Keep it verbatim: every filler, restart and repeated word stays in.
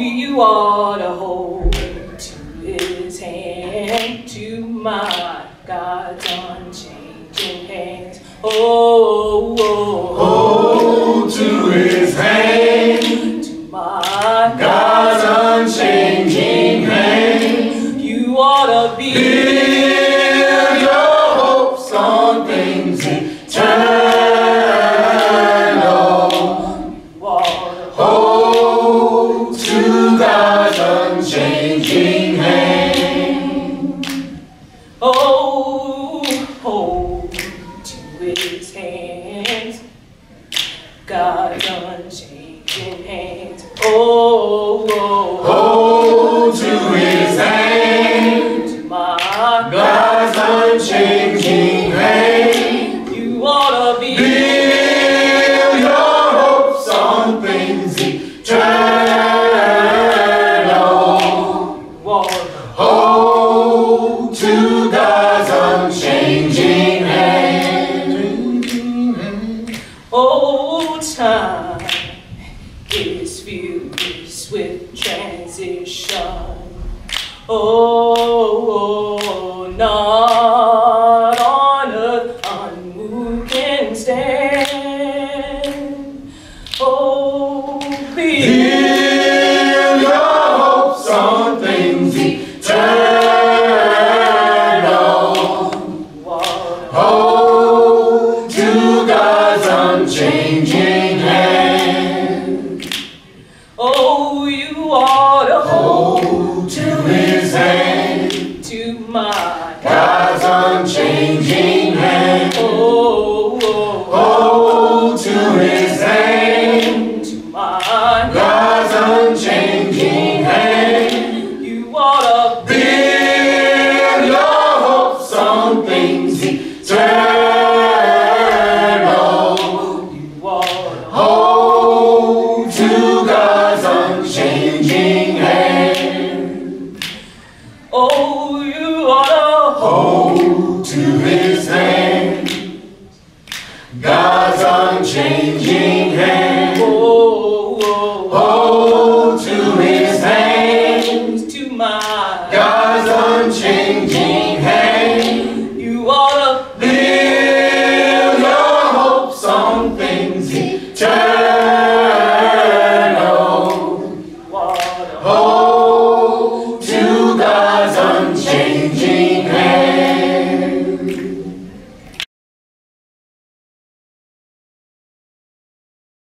You ought to hold to his hand, to my God's unchanging hands. Oh, oh, hold to his hand, to my God's unchanging hand. You ought to be build your hopes on things eternal. You ought to hold to God's unchanging hand. Oh, hold to his hands, God's unchanging hands. Oh, oh, hold to his hand, to my God's unchanging hand. You ought to be build your hopes on things eternal. You ought to hold to God's unchanging hand. Oh, time is fused with transition. Oh,